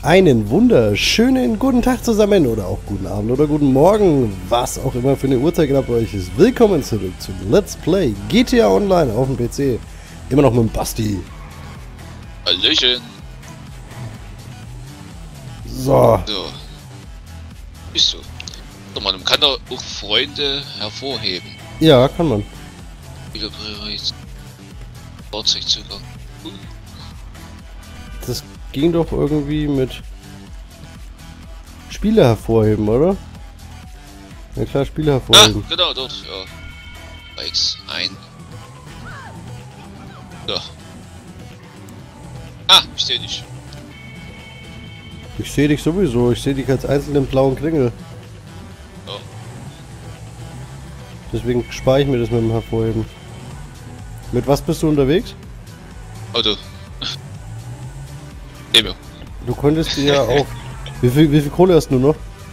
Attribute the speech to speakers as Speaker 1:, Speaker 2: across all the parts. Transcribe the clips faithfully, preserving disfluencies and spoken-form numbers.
Speaker 1: Einen wunderschönen guten Tag zusammen oder auch guten Abend oder guten Morgen, was auch immer für eine Uhrzeit gerade bei euch ist. Willkommen zurück zu Let's Play G T A Online auf dem P C. Immer noch mit dem Basti.
Speaker 2: Hallöchen.
Speaker 1: So.
Speaker 2: So. Bist du? So, man kann da auch Freunde hervorheben.
Speaker 1: Ja, kann man.
Speaker 2: Wieder bereits. Fahrzeugzugang. Hm.
Speaker 1: Das ging doch irgendwie mit Spiele hervorheben, oder? Ja klar, Spiele
Speaker 2: Ah,
Speaker 1: hervorheben.
Speaker 2: genau, dort, ja. Bikes ein. So. Ah, ich seh dich.
Speaker 1: Ich sehe dich sowieso, ich sehe dich als einzelnen blauen Kringel.
Speaker 2: Ja.
Speaker 1: Deswegen spare ich mir das mit dem Hervorheben. Mit was bist du unterwegs?
Speaker 2: Auto. Neben mir.
Speaker 1: Du konntest dir ja auch... Wie viel, wie viel Kohle hast du noch?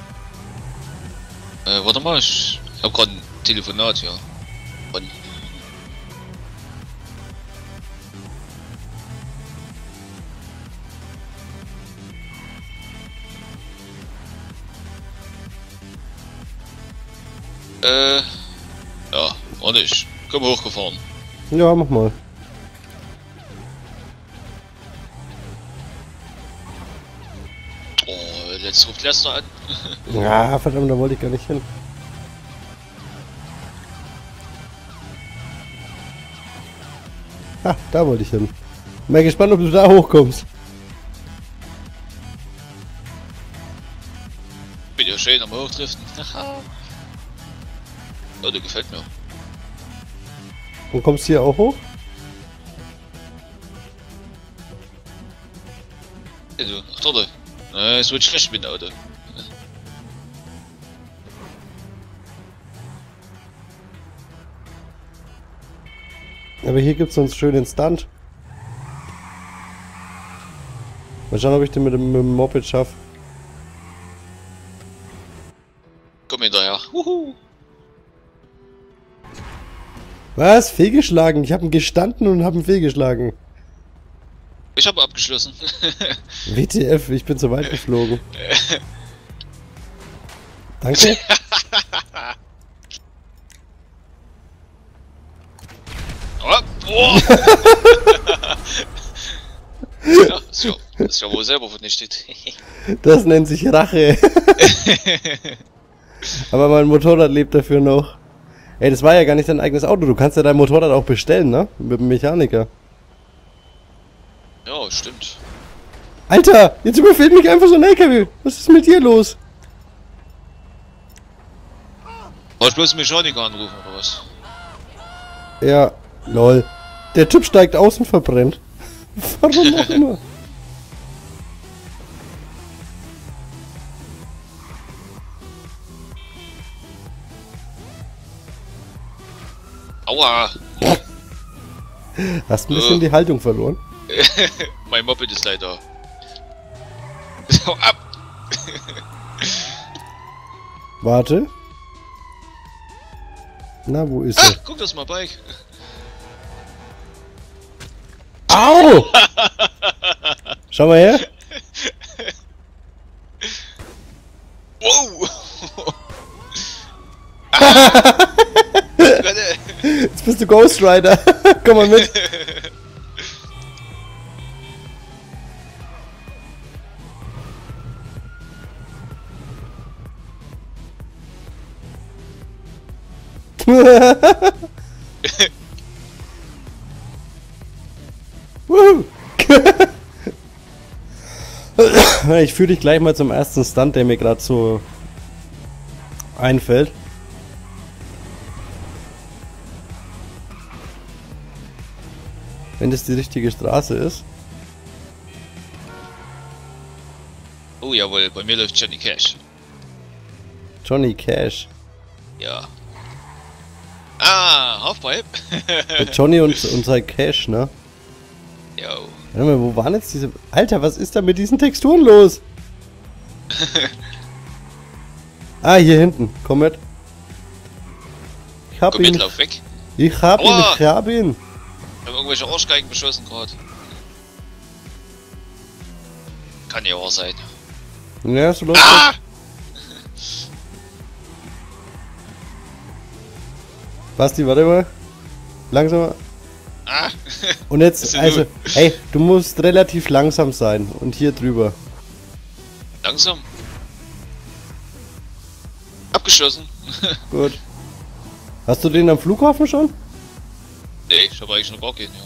Speaker 2: Äh, warte mal, ich hab grad ein Telefonat hier. Von. Äh, ja, und ich komm hochgefahren.
Speaker 1: Ja, mach mal.
Speaker 2: Oh, jetzt ruft Lester an.
Speaker 1: Ja, verdammt, da wollte ich gar nicht hin. Ha, da wollte ich hin. Mal gespannt, ob du da hochkommst.
Speaker 2: Bin ja schön am Hochdriften. Haha. Oh, der gefällt mir.
Speaker 1: Und kommst hier auch hoch?
Speaker 2: Also, ach dort. Äh, es wird schlecht mit dem Auto.
Speaker 1: Aber hier gibt es uns schön einen Stunt. Mal schauen, ob ich den mit dem, mit dem Moped schaffe.
Speaker 2: Komm hinterher. Wuhu.
Speaker 1: Was? Fehlgeschlagen? Ich habe ihn gestanden und habe ihn fehlgeschlagen.
Speaker 2: Ich habe abgeschlossen.
Speaker 1: W T F, ich bin zu weit geflogen. Danke.
Speaker 2: Oh, boah. Ja, ist ja, ist ja wohl selber vernichtet.
Speaker 1: Das nennt sich Rache. Aber mein Motorrad lebt dafür noch. Ey, das war ja gar nicht dein eigenes Auto. Du kannst ja dein Motorrad auch bestellen, ne? Mit dem Mechaniker.
Speaker 2: Ja, stimmt.
Speaker 1: Alter, jetzt überfällt mich einfach so ein L K W. Was ist mit dir los?
Speaker 2: Wolltest bloß einen Mechaniker anrufen, oder was?
Speaker 1: Ja, lol. Der Typ steigt aus und verbrennt. Warum auch immer.
Speaker 2: Aua!
Speaker 1: Hast ein bisschen
Speaker 2: äh.
Speaker 1: die Haltung verloren.
Speaker 2: Mein Moped ist leider. So, ab!
Speaker 1: Warte. Na, wo ist
Speaker 2: Ah,
Speaker 1: er?
Speaker 2: guck das mal, Bike.
Speaker 1: Au! Schau mal her.
Speaker 2: Wow! Ah.
Speaker 1: Jetzt bist du Ghost Rider. Komm mal mit. Ich führe dich gleich mal zum ersten Stunt, der mir gerade so einfällt. Wenn das die richtige Straße ist.
Speaker 2: Oh jawohl, bei mir läuft Johnny Cash.
Speaker 1: Johnny Cash.
Speaker 2: Ja. Ah, Halfpipe.
Speaker 1: Mit Johnny und, und sein Cash, ne?
Speaker 2: Jo.
Speaker 1: Warte mal, wo waren jetzt diese... Alter, was ist da mit diesen Texturen los? Ah, hier hinten. Komm mit. Ich hab
Speaker 2: Komm
Speaker 1: ihn.
Speaker 2: mit, lauf weg.
Speaker 1: Ich hab ihn,
Speaker 2: Aua.
Speaker 1: ich hab ihn.
Speaker 2: Wir haben irgendwelche Arschgeigen beschossen gerade. Kann ja wahr sein.
Speaker 1: Ja, so läuft
Speaker 2: Ah!
Speaker 1: das. Basti, warte mal. Langsamer.
Speaker 2: Ah!
Speaker 1: Und
Speaker 2: Das
Speaker 1: jetzt,
Speaker 2: sind
Speaker 1: also,
Speaker 2: nur-
Speaker 1: hey, du musst relativ langsam sein. Und hier drüber.
Speaker 2: Langsam. Abgeschlossen.
Speaker 1: Gut. Hast du den am Flughafen schon?
Speaker 2: Nee, ich habe eigentlich noch gar keinen, ja.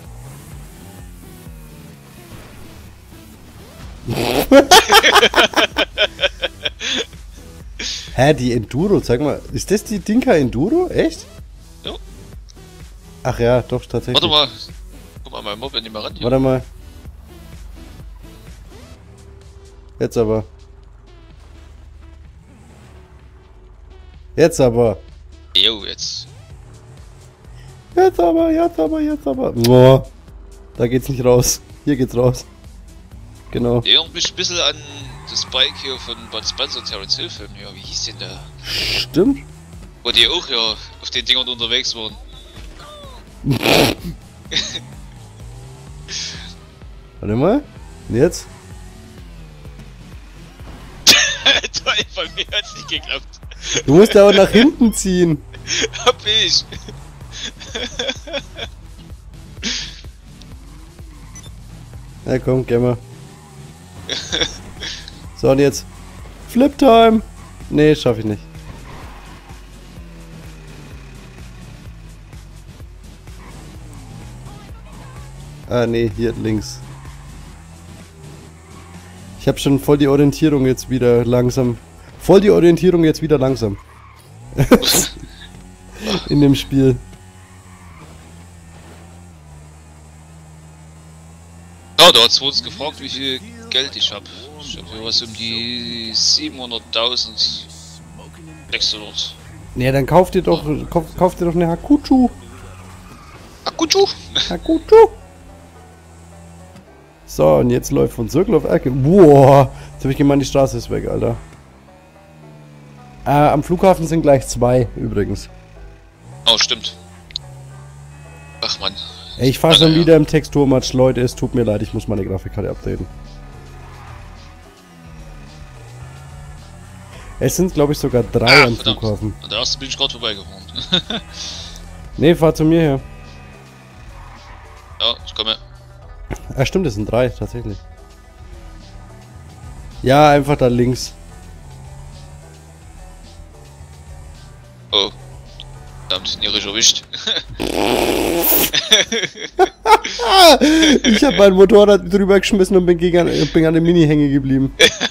Speaker 1: Hä, die Enduro, sag mal, ist das die Dinka Enduro? Echt?
Speaker 2: Ja.
Speaker 1: Ach ja, doch, tatsächlich.
Speaker 2: Warte mal. Guck mal, mein Moped nicht mehr ran hier.
Speaker 1: Warte mal. Jetzt aber. Jetzt aber.
Speaker 2: Jo, jetzt.
Speaker 1: Jetzt aber, jetzt aber, jetzt aber. Boah. Da geht's nicht raus. Hier geht's raus. Genau.
Speaker 2: Erinnert mich ein bisschen an das Bike hier von Bud Spencer und Terence Hill Film. Ja, wie hieß denn der?
Speaker 1: Stimmt.
Speaker 2: Wo die auch ja auf den Dingern unterwegs waren.
Speaker 1: Warte mal. Und jetzt?
Speaker 2: Toll, von mir hat's nicht geklappt.
Speaker 1: Du musst ja auch nach hinten ziehen.
Speaker 2: Hab ich.
Speaker 1: Na komm, geh mal. So, und jetzt. Flip Time. Nee, schaff ich nicht. Ah, nee, hier links. Ich habe schon voll die Orientierung jetzt wieder langsam. Voll die Orientierung jetzt wieder langsam. In dem Spiel.
Speaker 2: Ja, da hat's uns gefragt, wie viel Geld ich hab. Ich hab hier was um die siebenhunderttausend. sechshundert.
Speaker 1: Nee, dann kauf dir doch, kauf, kauf dir doch eine Hakuchu.
Speaker 2: Akuchu?
Speaker 1: Hakuchu. So, und jetzt läuft von Circle of Ecke. Boah, jetzt habe ich gemeint, die Straße ist weg, Alter. Äh, am Flughafen sind gleich zwei, übrigens.
Speaker 2: Oh, stimmt. Ach man.
Speaker 1: Ey, ich fahre
Speaker 2: Also,
Speaker 1: schon
Speaker 2: ja.
Speaker 1: wieder im Texturmatch, Leute, es tut mir leid, ich muss meine Grafikkarte updaten. Es sind, glaube ich, sogar drei
Speaker 2: Ah,
Speaker 1: am
Speaker 2: verdammt.
Speaker 1: Flughafen.
Speaker 2: An der ersten bin ich gerade vorbeigefahren.
Speaker 1: Nee, fahr zu mir her.
Speaker 2: Ja, ich komme.
Speaker 1: Ah, stimmt, es sind drei, tatsächlich. Ja, einfach da links.
Speaker 2: Oh. Verdammt, sind ihre schon erwischt.
Speaker 1: Ah, ich habe mein Motorrad drüber geschmissen und bin, gegen an, bin an der Mini hängen geblieben.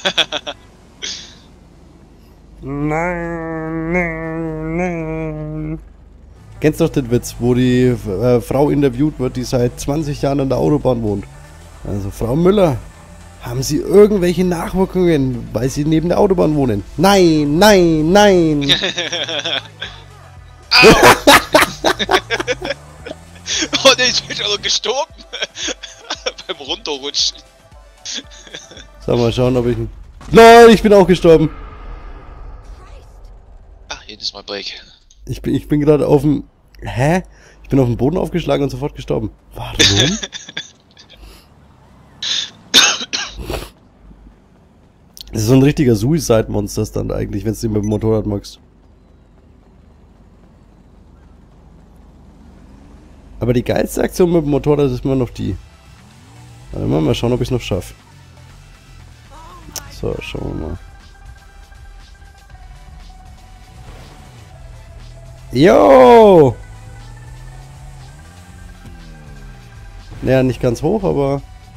Speaker 1: Nein, nein, nein. Kennst doch den Witz, wo die äh, Frau interviewt wird, die seit zwanzig Jahren an der Autobahn wohnt. Also, Frau Müller, haben Sie irgendwelche Nachwirkungen, weil Sie neben der Autobahn wohnen? Nein, nein, nein.
Speaker 2: Oh ne, ich bin schon gestorben. Beim Runterrutschen.
Speaker 1: Sag mal, schauen, ob ich... Nein, ich bin auch gestorben.
Speaker 2: Ach, jedes Mal Break.
Speaker 1: Ich bin, ich bin gerade auf dem... Hä? Ich bin auf dem Boden aufgeschlagen und sofort gestorben. Warum? Das ist so ein richtiger Suicide-Monster dann eigentlich, wenn du den mit dem Motorrad magst. Aber die geilste Aktion mit dem Motorrad ist immer noch die. Warte mal, mal schauen, ob ich es noch schaffe. So, schauen wir mal. Yo! Naja, nicht ganz hoch, aber...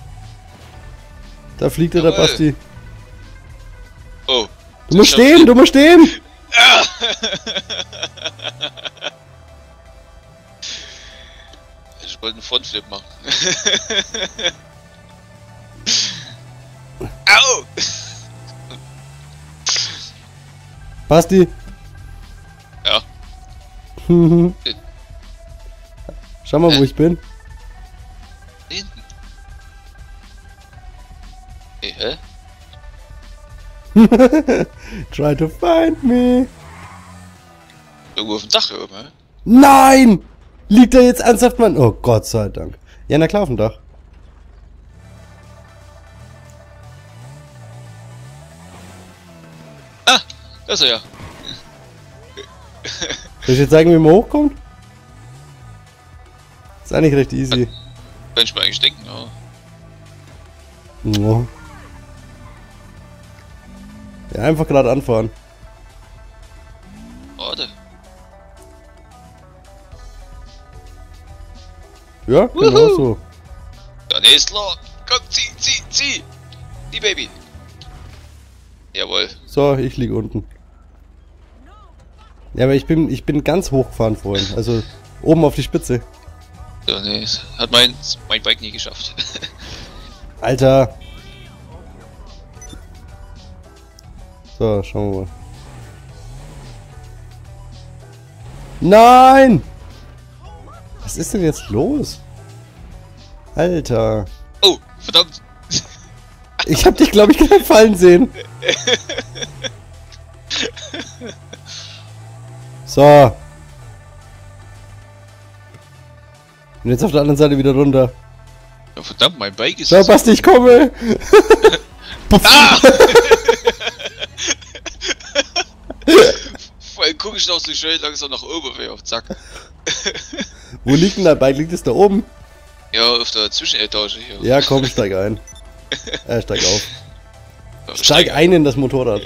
Speaker 1: Da fliegt ja der
Speaker 2: Jawohl.
Speaker 1: Basti.
Speaker 2: Oh.
Speaker 1: Du musst stehen, du musst stehen!
Speaker 2: Ich wollte einen Frontflip machen. Au!
Speaker 1: Basti!
Speaker 2: Ja.
Speaker 1: Schau mal, wo ich bin.
Speaker 2: Hinten. Hey, hä?
Speaker 1: Try to find me.
Speaker 2: Irgendwo auf dem Dach hier oben, hä?
Speaker 1: Nein! Liegt da jetzt ernsthaft, Mann? Oh Gott sei Dank. Ja, na klar, auf dem Dach.
Speaker 2: Das ist er ja.
Speaker 1: Soll ich jetzt zeigen, wie man hochkommt? Ist eigentlich recht easy.
Speaker 2: Kann ich mir eigentlich denken, ja.
Speaker 1: Ja, ja einfach gerade anfahren.
Speaker 2: Warte.
Speaker 1: Ja, genau
Speaker 2: Wuhu.
Speaker 1: so.
Speaker 2: Ja, nee, ist klar. Komm, zieh, zieh, zieh. Die Baby. Jawohl.
Speaker 1: So, ich liege unten. Ja, aber ich bin, ich bin ganz hoch gefahren vorhin. Also oben auf die Spitze.
Speaker 2: Ja, nee, das hat mein, mein Bike nie geschafft.
Speaker 1: Alter. So, schauen wir mal. Nein! Was ist denn jetzt los? Alter.
Speaker 2: Oh, verdammt.
Speaker 1: Ich hab dich, glaube ich, gerade fallen sehen. So. Und jetzt auf der anderen Seite wieder runter.
Speaker 2: Ja, verdammt, mein Bike ist...
Speaker 1: So, Basti, ich komme!
Speaker 2: Ah! Vor allem gucke ich noch so schön langsam nach oben, wie auf Zack.
Speaker 1: Wo liegt denn dein Bike? Liegt es da oben?
Speaker 2: Ja, auf der Zwischenetage hier.
Speaker 1: Ja, komm, steig ein. Äh, steig auf.
Speaker 2: Ja,
Speaker 1: Steig ein in das Motorrad.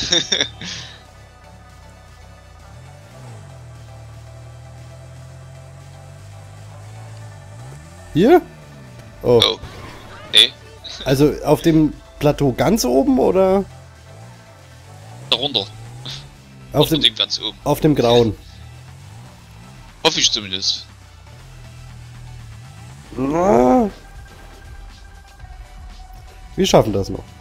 Speaker 1: Hier? Oh.
Speaker 2: Oh. Nee,
Speaker 1: Also auf dem Plateau ganz oben oder
Speaker 2: darunter.
Speaker 1: auf
Speaker 2: Auf
Speaker 1: dem,
Speaker 2: dem ganz oben.
Speaker 1: auf dem grauen?
Speaker 2: Hoffe ich zumindest.
Speaker 1: Ah. Wir schaffen das noch.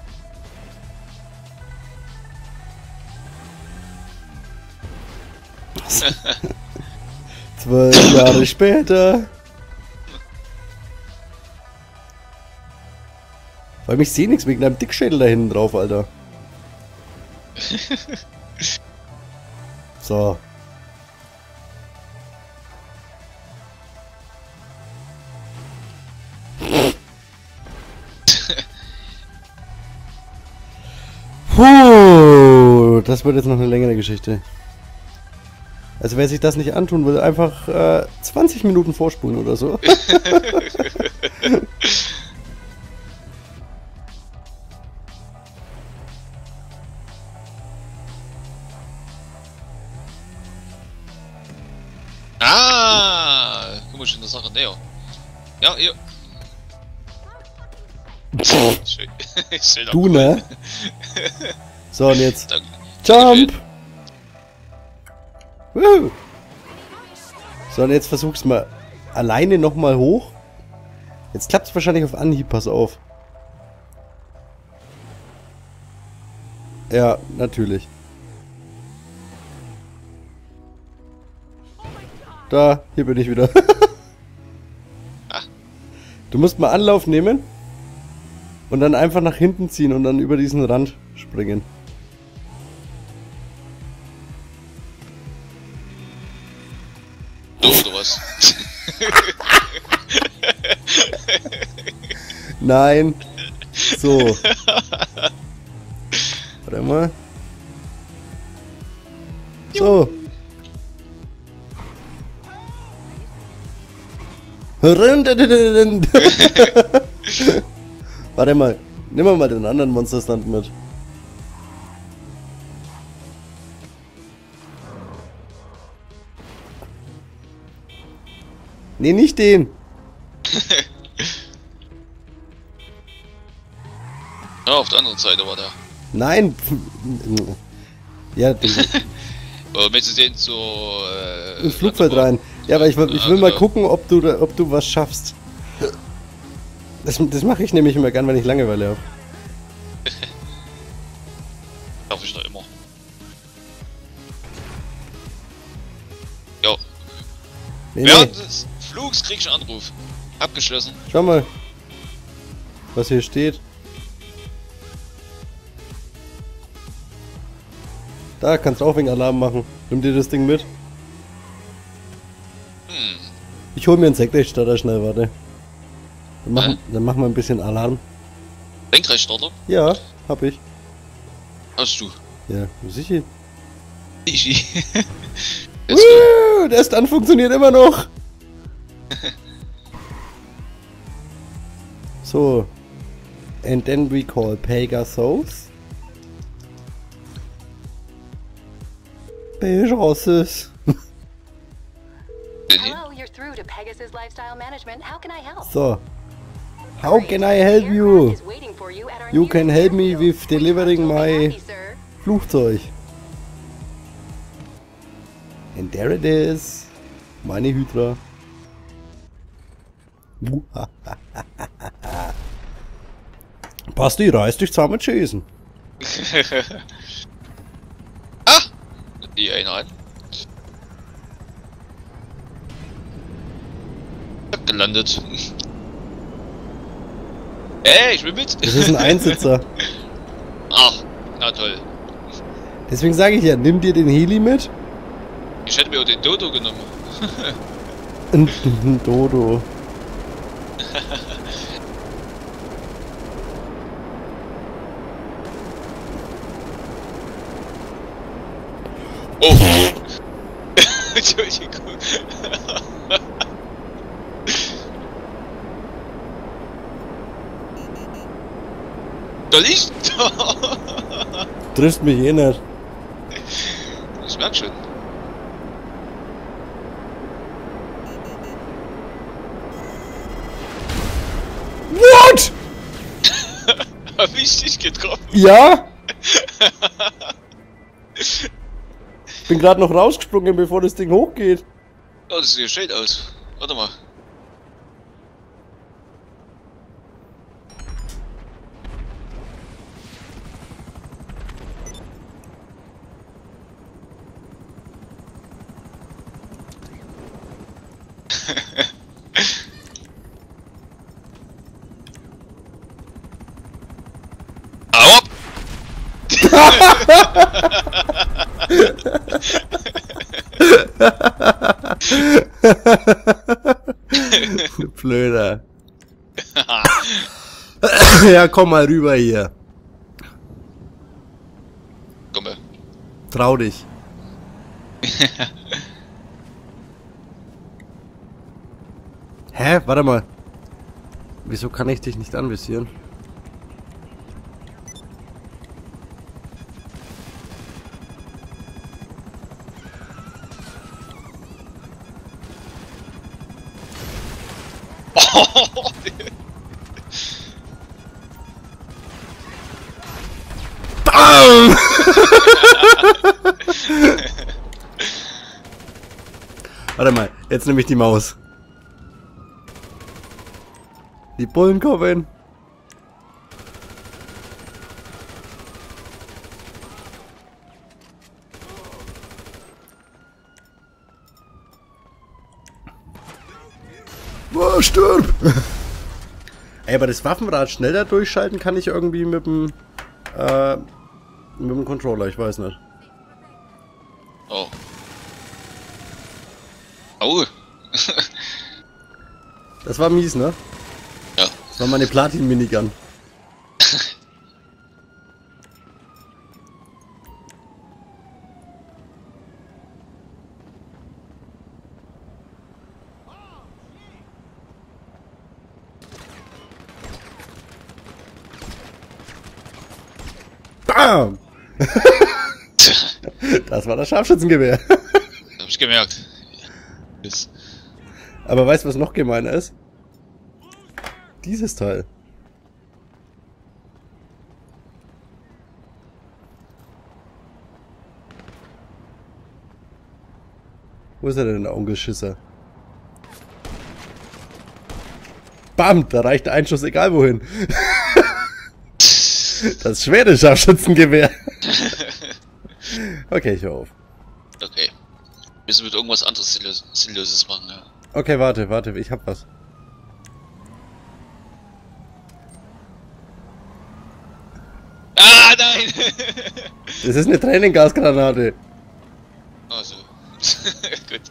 Speaker 1: Zwölf Jahre später. Weil ich sehe nichts wegen deinem Dickschädel da hinten drauf, Alter. So. Puh, das wird jetzt noch eine längere Geschichte. Also wer sich das nicht antun will, einfach äh, zwanzig Minuten vorspulen oder so.
Speaker 2: Ah, guck mal schon der Sache näher. Ja, hier. Schön. Schön
Speaker 1: Du, ne? So, und jetzt.
Speaker 2: Danke.
Speaker 1: Jump! Woo. So, und jetzt versuch's mal alleine nochmal hoch. Jetzt klappt's wahrscheinlich auf Anhieb, pass auf. Ja, natürlich. Da, hier bin ich wieder. Du musst mal Anlauf nehmen und dann einfach nach hinten ziehen und dann über diesen Rand springen.
Speaker 2: Du oder was?
Speaker 1: Nein. So. Warte mal. So. Warte mal. Nimm mal den anderen Monster Stunt mit. Nee, nicht den.
Speaker 2: Ja, auf der anderen Seite war der.
Speaker 1: Nein. Ja, den,
Speaker 2: Oder willst du den so... Äh,
Speaker 1: ins Flugfeld rein. Ja, aber ich, will- ich will mal gucken, ob du, da- ob du was schaffst. Das, das mache ich nämlich immer gern, wenn ich Langeweile habe.
Speaker 2: Darf ich noch immer. Jo.
Speaker 1: Nee,
Speaker 2: Während
Speaker 1: nee.
Speaker 2: des Flugs krieg ich einen Anruf. Abgeschlossen.
Speaker 1: Schau mal, was hier steht. Da kannst du auch wegen Alarm machen. Nimm dir das Ding mit.
Speaker 2: Hm.
Speaker 1: Ich hol mir einen Sektordstarter schnell, warte. Dann machen,
Speaker 2: Hä?
Speaker 1: dann machen wir ein bisschen Alarm.
Speaker 2: Lenkrechtsstarter?
Speaker 1: Ja, hab ich.
Speaker 2: Hast du.
Speaker 1: Ja, sicher.
Speaker 2: Easy.
Speaker 1: Woo, der Stun funktioniert immer noch. So. And then we call Pegasus. Pegasus.
Speaker 3: Hello, you're through to Pegasus Lifestyle Management. How can I help?
Speaker 1: So. How can I help you? You can help me with delivering my Flugzeug. And there it is. Meine Hydra. Basti, reiß dich zusammen, Jason.
Speaker 2: Ah! Die Einheit. Gelandet. Ey, ich will mit.
Speaker 1: Das ist ein Einsitzer.
Speaker 2: Ach, na toll.
Speaker 1: Deswegen sage ich ja, nimm dir den Heli mit.
Speaker 2: Ich hätte mir auch den Dodo genommen.
Speaker 1: Ein Dodo.
Speaker 2: Oh! Entschuldigung. Soll ich?
Speaker 1: Triffst mich eh nicht.
Speaker 2: Ich merk schon.
Speaker 1: What?
Speaker 2: Hab ich dich getroffen?
Speaker 1: Ja? Bin gerade noch rausgesprungen, bevor das Ding hochgeht.
Speaker 2: Oh, das sieht schön aus. Warte mal. Au!
Speaker 1: Blöder. Ja, komm mal rüber hier.
Speaker 2: Komm mal.
Speaker 1: Trau dich. Hä? Warte mal. Wieso kann ich dich nicht anvisieren? Bam! Warte mal, jetzt nehme ich die Maus. Die Bullen kommen. Oh, stirb! Ey, aber das Waffenrad schneller durchschalten kann ich irgendwie mit dem äh, mit dem Controller, ich weiß nicht.
Speaker 2: Oh. Au.
Speaker 1: Das war mies, ne?
Speaker 2: Ja.
Speaker 1: Das war meine Platin-Minigun. Bam! Das war das Scharfschützengewehr.
Speaker 2: Hab ich gemerkt. Yes.
Speaker 1: Aber weißt du, was noch gemeiner ist? Dieses Teil. Wo ist er denn, der Onkelschisser? Bam! Da reicht der Einschuss egal wohin. Das schwere Scharfschützengewehr. Okay, ich höre auf.
Speaker 2: Okay. Wir müssen mit irgendwas anderes Sinnlos Sinnloses machen, ja.
Speaker 1: Okay, warte, warte, ich hab was.
Speaker 2: Ah, nein!
Speaker 1: Das ist eine Tränengasgranate.
Speaker 2: Ach so. Gut.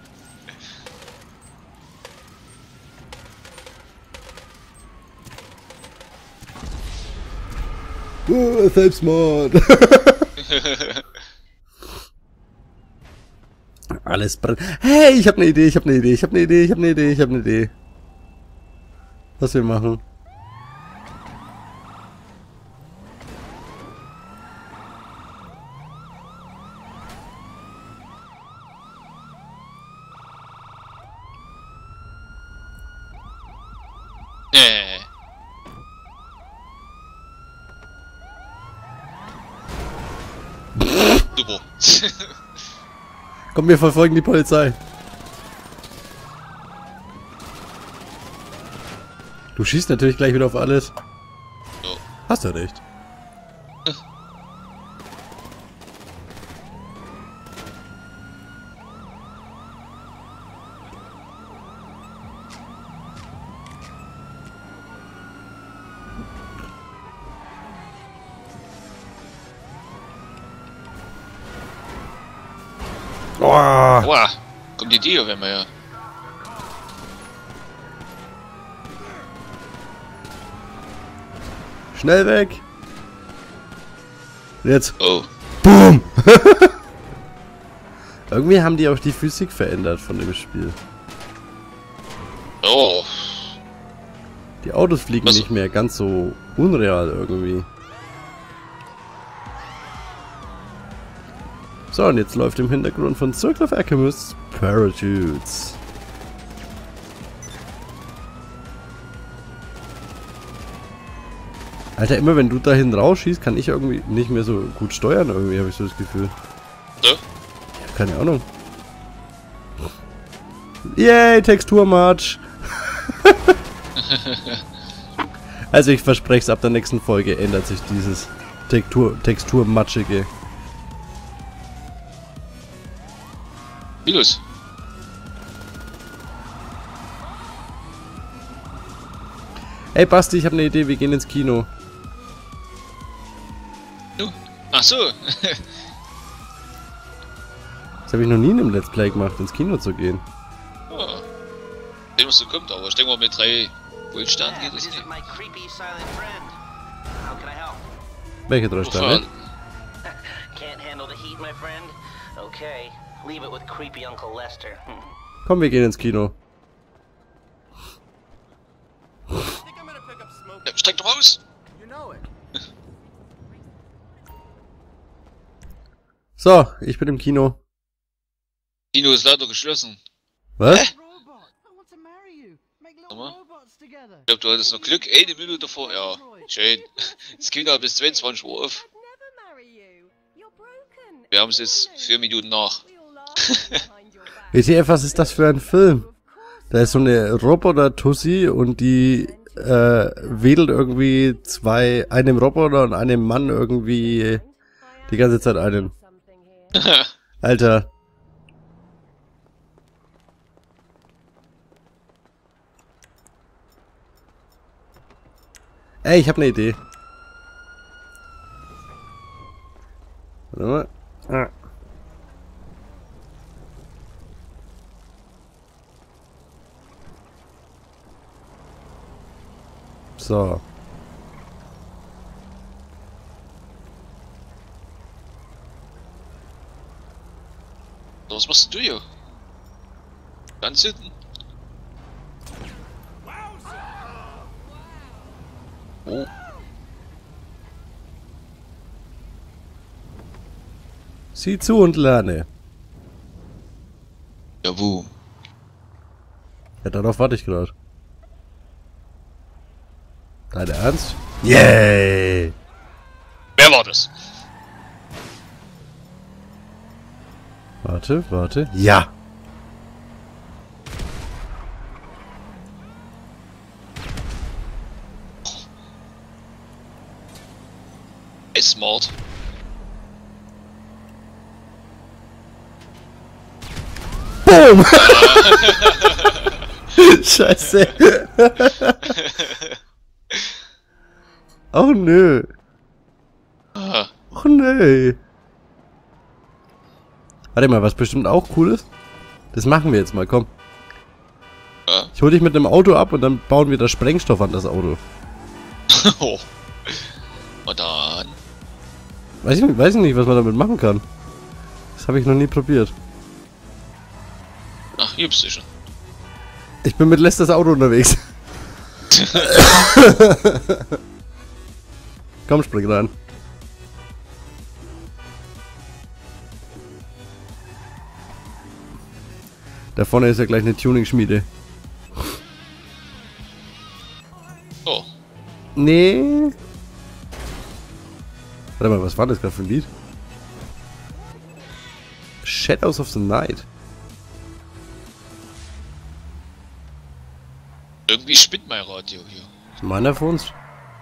Speaker 1: Uh, Selbstmord. alles brennt. Hey, ich habe eine Idee, ich habe eine Idee, ich habe eine Idee, ich habe eine Idee, ich habe eine Idee. Was wir machen?
Speaker 2: Äh. Super.
Speaker 1: Komm, wir verfolgen die Polizei. Du schießt natürlich gleich wieder auf alles.
Speaker 2: So.
Speaker 1: Hast du recht. Oh.
Speaker 2: Boah, kommt die Tiger, wenn wir ja.
Speaker 1: Schnell weg! Jetzt.
Speaker 2: Oh.
Speaker 1: Boom! Irgendwie haben die auch die Physik verändert von dem Spiel.
Speaker 2: Oh.
Speaker 1: Die Autos fliegen
Speaker 2: Was?
Speaker 1: nicht mehr ganz so unreal irgendwie. So, und jetzt läuft im Hintergrund von Circle of Alchemists Parachutes. Alter, immer wenn du dahin rausschießt, kann ich irgendwie nicht mehr so gut steuern, irgendwie habe ich so das Gefühl.
Speaker 2: So?
Speaker 1: Ja, keine Ahnung. Yay, Texturmatsch! Also ich verspreche es, ab der nächsten Folge ändert sich dieses Textur, Texturmatschige.
Speaker 2: Wie los?
Speaker 1: Ey Basti, ich habe eine Idee, wir gehen ins Kino.
Speaker 2: Du? Ach so.
Speaker 1: Das habe ich noch nie in einem Let's Play gemacht, ins Kino zu gehen.
Speaker 2: Oh. Den was so kommt, aber ich denke mal mit drei Goldsternen geht das nicht.
Speaker 1: Welche drei Sterne? Komm, wir gehen ins Kino.
Speaker 2: Ja, steig doch aus!
Speaker 1: So, ich bin im Kino.
Speaker 2: Kino ist leider geschlossen.
Speaker 1: Was?
Speaker 2: Hä? Ich glaube, du hattest noch Glück. Eine Minute davor. Ja, schön. Das Kino hat bis zweiundzwanzig Uhr auf. Wir haben es jetzt vier Minuten nach.
Speaker 1: W T F, was ist das für ein Film? Da ist so eine Roboter-Tussi und die äh, wedelt irgendwie zwei, einem Roboter und einem Mann irgendwie die ganze Zeit einen. Alter. Ey, ich habe eine Idee. Warte mal. Ah. So.
Speaker 2: Was machst du hier? Ganz hinten? Oh.
Speaker 1: Sieh zu und lerne.
Speaker 2: Ja, wo?
Speaker 1: Ja, darauf warte ich gerade. Dein Ernst? Yay!
Speaker 2: Wer war das?
Speaker 1: Warte, warte. Ja!
Speaker 2: Ist smart.
Speaker 1: Boom! Scheiße! Oh nö!
Speaker 2: Ah.
Speaker 1: Oh nö! Warte mal, was bestimmt auch cool ist? Das machen wir jetzt mal, komm.
Speaker 2: Ja.
Speaker 1: Ich hol dich mit einem Auto ab und dann bauen wir da Sprengstoff an das Auto.
Speaker 2: Oh. Und dann.
Speaker 1: Weiß ich, weiß ich nicht, was man damit machen kann. Das habe ich noch nie probiert.
Speaker 2: Ach, hier bist du schon.
Speaker 1: Ich bin mit Lesters Auto unterwegs. Komm, spring rein. Da vorne ist ja gleich eine Tuning-Schmiede.
Speaker 2: Oh.
Speaker 1: Nee. Warte mal, was war das gerade für ein Lied? Shadows of the Night.
Speaker 2: Irgendwie spinnt mein Radio hier.
Speaker 1: Meiner von uns?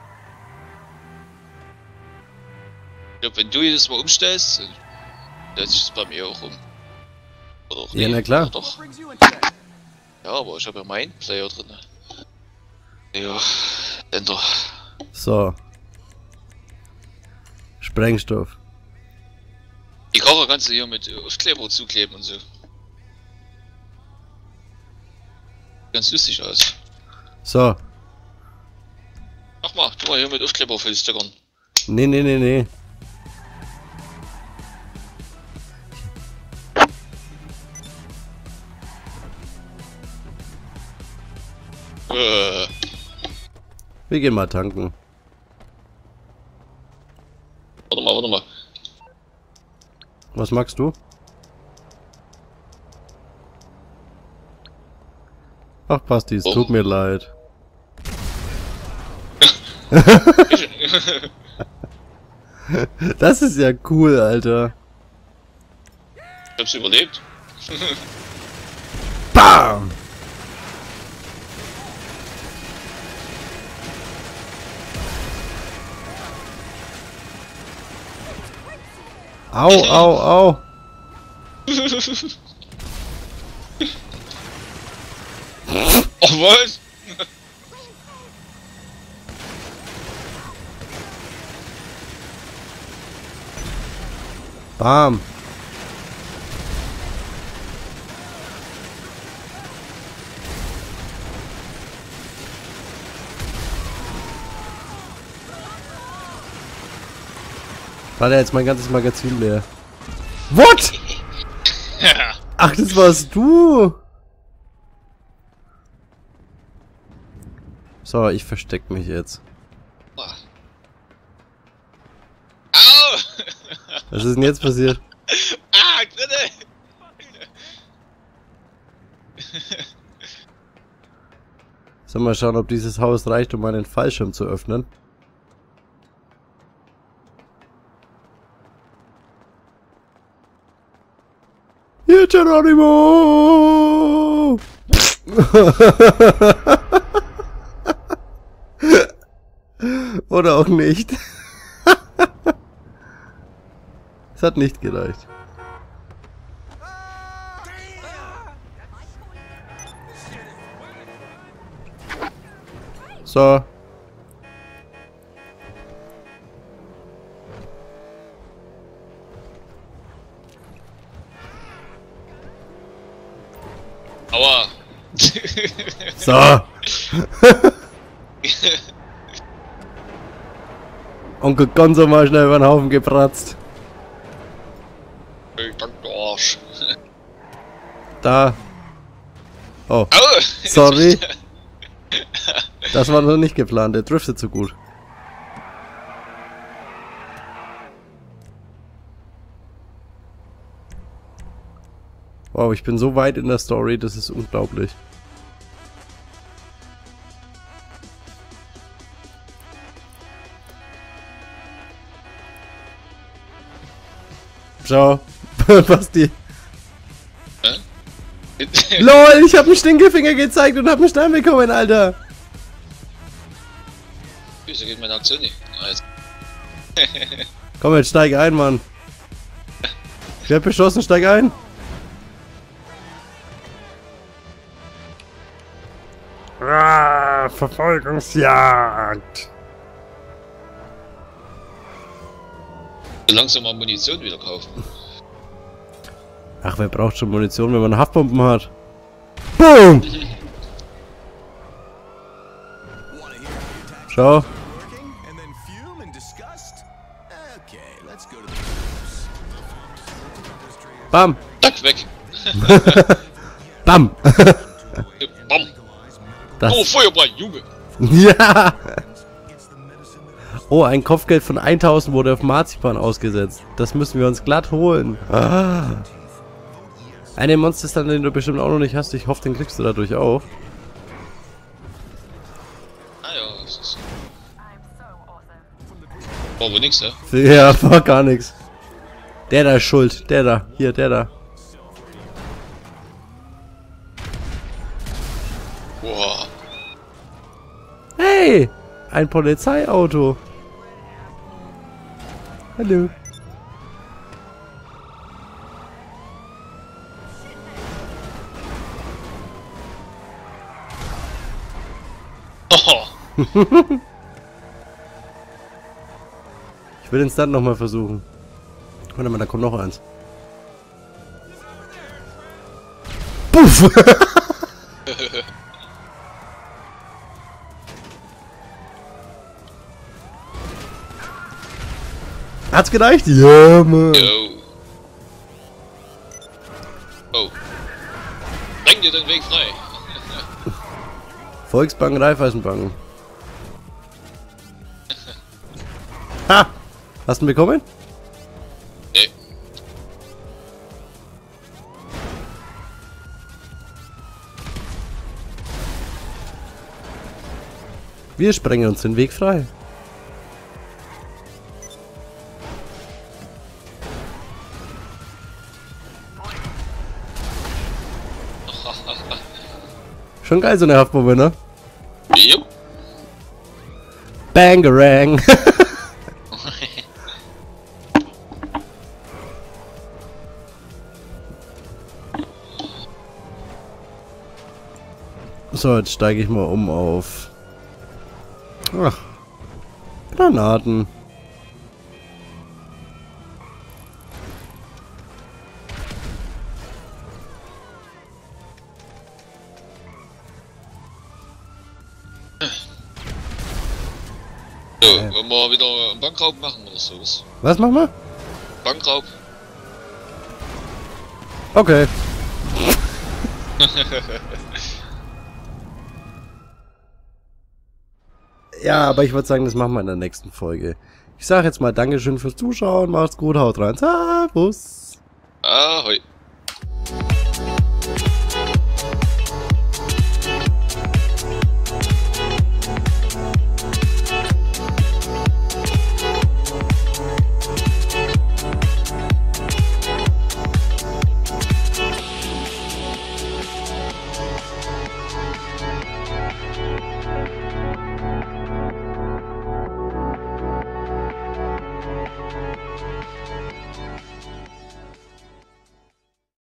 Speaker 2: Ich glaube, wenn du jedes Mal umstellst, dann stellt sich das bei mir auch um. Oder auch
Speaker 1: Ja,
Speaker 2: nicht.
Speaker 1: na klar.
Speaker 2: Oder doch. Ja, aber ich habe ja meinen Player drin. Ja, dann doch.
Speaker 1: So. Sprengstoff.
Speaker 2: Die Kocher kannst du hier mit Aufkleber zukleben und so. Ganz lustig aus.
Speaker 1: So.
Speaker 2: Mach mal, tu mal hier mit Aufkleber für die Stickern.
Speaker 1: Nee, nee, nee, nee.
Speaker 2: Äh.
Speaker 1: Wir gehen mal tanken.
Speaker 2: Warte mal, warte mal.
Speaker 1: Was magst du? Ach, Basti, es
Speaker 2: Oh.
Speaker 1: tut mir leid. Das ist ja cool, Alter.
Speaker 2: Ich hab's überlebt.
Speaker 1: Bam! Au, au, au!
Speaker 2: Oh, was?
Speaker 1: Bam! War da jetzt mein ganzes Magazin leer? What? Ach, das warst du! So, ich versteck mich jetzt.
Speaker 2: Au!
Speaker 1: Was ist denn jetzt passiert?
Speaker 2: Ah, bitte!
Speaker 1: Soll mal schauen, ob dieses Haus reicht, um meinen Fallschirm zu öffnen. Hier, Geronimo! Oder auch nicht. Es hat nicht gereicht. So.
Speaker 2: Aua!
Speaker 1: So. Onkel Gonzo mal schnell über den Haufen gebratzt.
Speaker 2: Ey, dank der Arsch.
Speaker 1: Da. Oh,
Speaker 2: Au!
Speaker 1: sorry. Das war noch nicht geplant, der driftet so gut. Wow, ich bin so weit in der Story, das ist unglaublich. Schau, Basti.
Speaker 2: Hä?
Speaker 1: LOL, ich hab einen Stinkefinger gezeigt und hab einen Stein bekommen, Alter.
Speaker 2: Wieso geht meine Aktion nicht? Also.
Speaker 1: Komm jetzt, steig ein, Mann. Ich werd beschossen, steig ein. Ah, Verfolgungsjagd.
Speaker 2: So langsam mal Munition wieder kaufen.
Speaker 1: Ach, wer braucht schon Munition, wenn man Haftbomben hat? Boom! Schau. Bam!
Speaker 2: Zack, weg!
Speaker 1: Bam!
Speaker 2: Bam!
Speaker 1: Das,
Speaker 2: Oh, Feuerball, Junge!
Speaker 1: ja! Oh, ein Kopfgeld von tausend wurde auf Marzipan ausgesetzt. Das müssen wir uns glatt holen. Ah. Eine Monsterstand, den du bestimmt auch noch nicht hast. Ich hoffe, den kriegst du dadurch auch.
Speaker 2: Ah ja, das ist... War wohl nix, ja?
Speaker 1: Ja, war gar nichts. Der da ist schuld. Der da. Hier, der da.
Speaker 2: Boah.
Speaker 1: Hey! Ein Polizeiauto. Hallo.
Speaker 2: Oh.
Speaker 1: Ich will den Stunt nochmal versuchen. Warte mal, da kommt noch eins. Puff! Hat's gereicht? Ja, Mann.
Speaker 2: Yo. Oh. Bring dir den Weg frei.
Speaker 1: Volksbank, Raiffeisenbank. Ha! Hast du ihn bekommen?
Speaker 2: Nee.
Speaker 1: Wir sprengen uns den Weg frei. Schon geil, so eine Haftbombe, ne?
Speaker 2: Jupp.
Speaker 1: Bangarang. So, jetzt steige ich mal um auf... Ach, Granaten.
Speaker 2: So, wollen wir wieder einen Bankraub machen oder sowas?
Speaker 1: Was machen wir?
Speaker 2: Bankraub.
Speaker 1: Okay. Ja, aber ich würde sagen, das machen wir in der nächsten Folge. Ich sage jetzt mal Dankeschön fürs Zuschauen, macht's gut, haut rein, servus.
Speaker 2: Ahoi.